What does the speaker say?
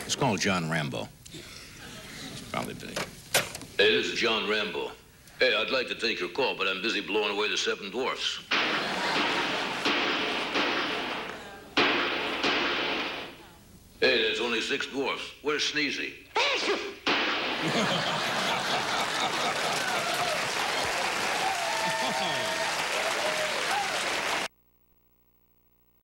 It's called John Rambo. He's probably busy. Hey, this is John Rambo. Hey, I'd like to take your call, but I'm busy blowing away the 7 dwarfs. Hey, there's only 6 dwarfs. Where's Sneezy?